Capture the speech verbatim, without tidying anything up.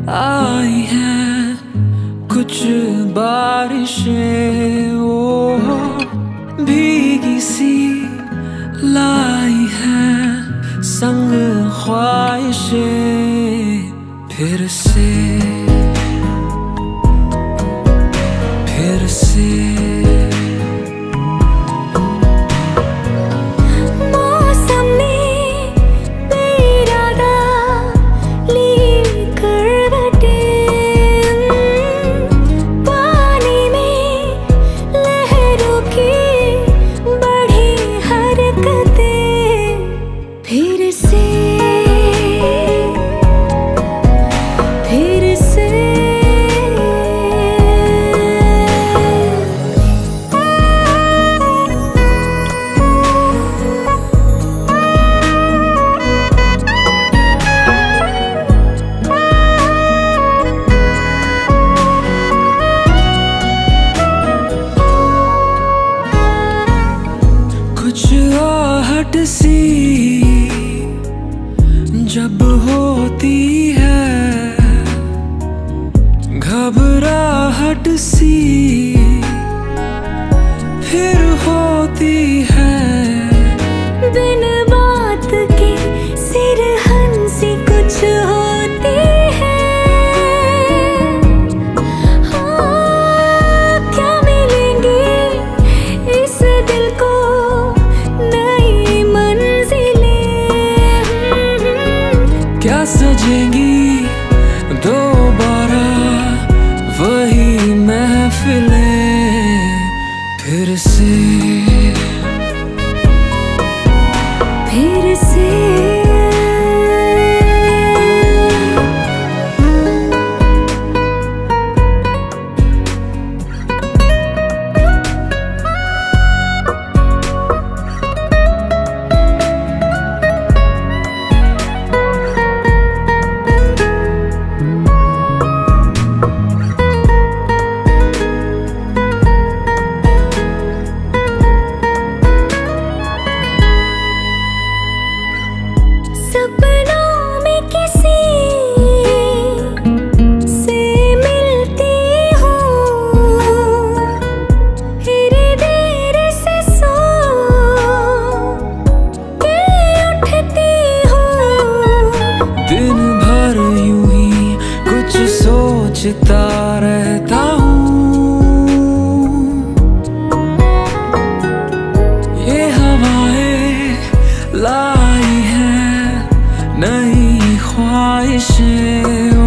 आई हैं कुछ बारिशें, ओ भीगी सी लाई हैं संग ख्वाहिशें। फिर से फिर से आहट सी जब होती है, घबराहट सी फिर होती है। बिन बात के सिरहन सी कुछ होती है। हाँ, क्या मिलेंगी इस दिल को क्या सजेंगी दोबारा वही महफिलें। फिर से फिर से सपनों में किसी से मिलती हूँ, फिर देर से सो के उठती हूँ। दिन भर यूं ही कुछ सोचता रहता हूँ। ये हवाएं लाई हैं नई ख्वाहिशें।